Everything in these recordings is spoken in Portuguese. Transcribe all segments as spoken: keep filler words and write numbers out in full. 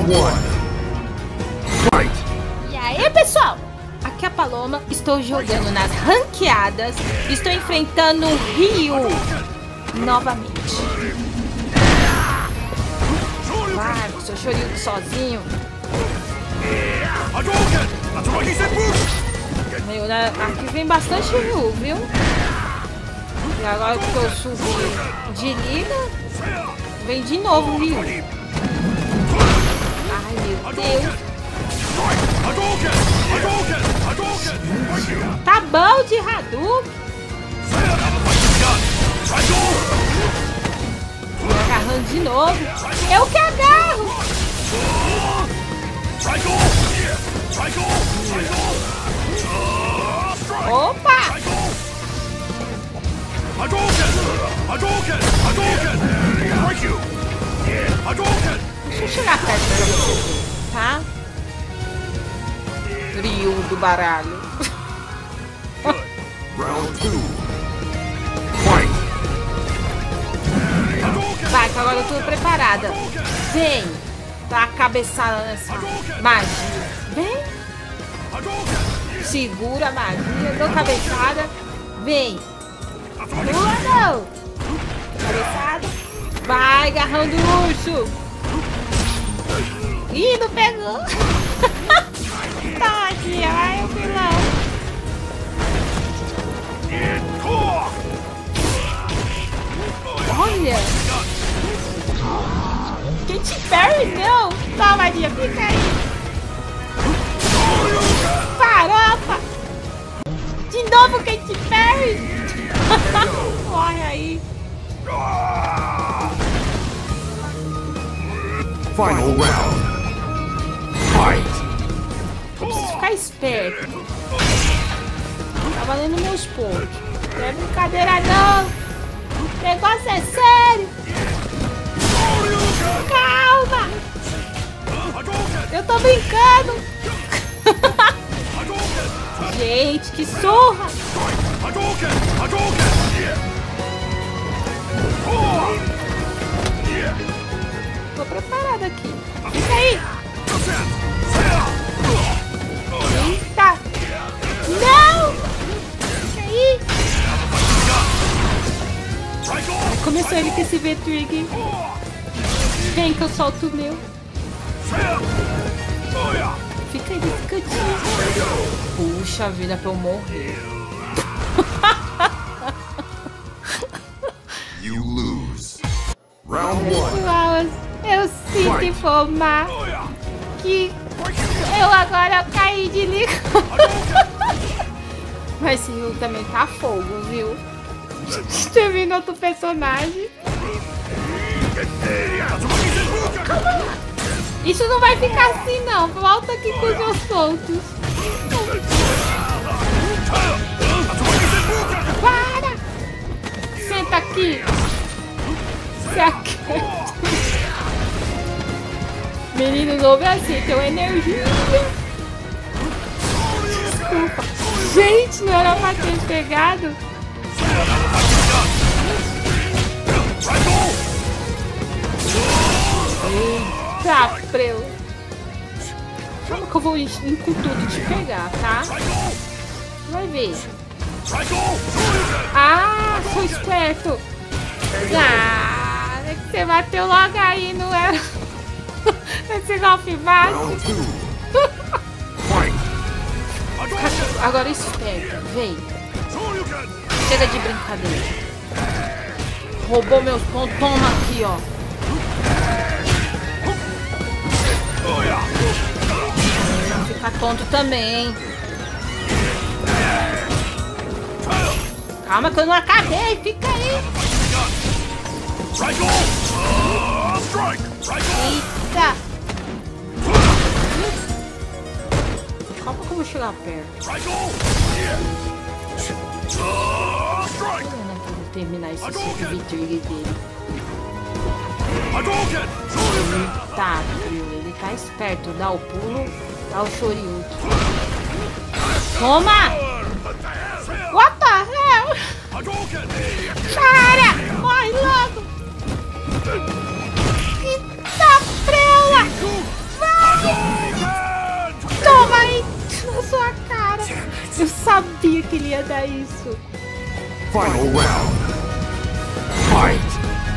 Round one. Fight. E aí, pessoal? Aqui é a Paloma. Estou jogando nas ranqueadas. Estou enfrentando o Ryu novamente. Vai, com seu chorinho sozinho. Meu, né? Aqui vem bastante Ryu, viu? E agora que eu subi de liga, vem de novo o Ryu. Ai, meu Deus. Tá bom de Hadouken. Me agarrando de novo. Eu que agarro. Opa! Deixa eu chegar perto pra você ver, tá? Ryu do baralho. Round two. Fight. Vai, que agora eu tô preparada. Vem. Dá a cabeçada nessa magia. Vem. Segura a magia. Dou cabeçada. Vem. Pula não. Cabeçada. Vai, garrão do urso. Ih, não pegou. Tá aqui, ai, o vilão. Olha. Katy Perry, não. Toma, Maria, fica aí. Farofa. De novo, Katy Perry. Corre aí. Final round. Fight. Eu preciso ficar esperto. Tá valendo meus pontos. Não é brincadeira não. O negócio é sério. Calma. Eu tô brincando. Gente, que surra. Tô preparada aqui. Fica aí. Eita. Não. Fica aí. Começou ele com esse V-Trigger. Vem que eu solto o meu. Fica aí nesse cantinho. Puxa vida, pra eu morrer. You lose. Round one. Pessoal, eu sinto informar que eu agora caí de liga. Mas esse Ryu também tá fogo, viu? Deixa eu ver outro personagem. Isso não vai ficar assim não. Volta aqui com os meus soltos. Para! Senta aqui. Se aquieta. Menino novo é assim, tem uma energia. Desculpa. Gente, não era pra ter pegado. Eita, preu. Calma que eu vou ir com tudo te pegar, tá? Vai ver. Ah, sou esperto. Ah, é que você bateu logo aí, não era? Esse golpe básico. Agora esperto, vem. Chega de brincadeira. Roubou meus pontos, toma aqui, ó. Não fica tonto também. Calma que eu não acabei, fica aí. Eita. Calma que eu vou chegar perto. Eu vou terminar esse V-Trigger dele. Tá, ele tá esperto. Dá o pulo, dá o Shoryuken. Toma! What the hell? Para! Morre logo! Eita, prela! sabia que ele ia dar isso. Final round. Fight.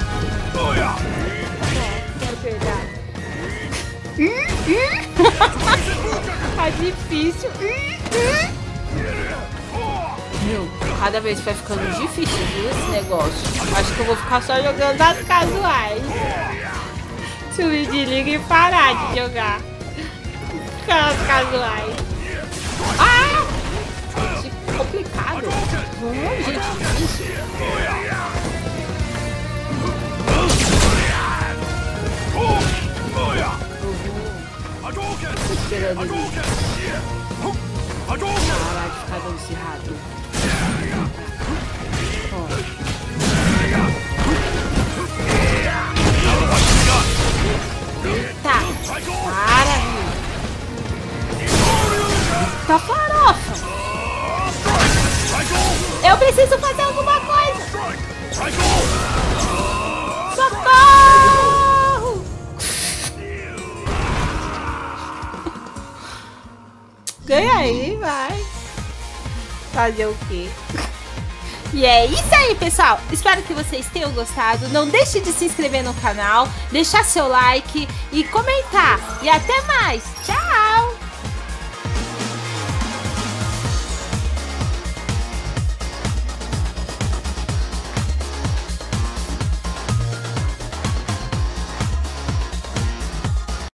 É verdade. Tá difícil. Meu, cada vez vai ficando difícil, viu, esse negócio. Acho que eu vou ficar só jogando as casuais. Subir de liga e parar de jogar as casuais. Ah! Gente, complicado. Hum, gente, difícil. Tô esperando ele parar de ficar dando esse rato. Eita! Para, meu! Eita farofa! Eu preciso fazer alguma coisa! Socorro! Ganha aí, vai! Fazer o quê? E é isso aí, pessoal. Espero que vocês tenham gostado. Não deixe de se inscrever no canal, deixar seu like e comentar. E até mais. Tchau!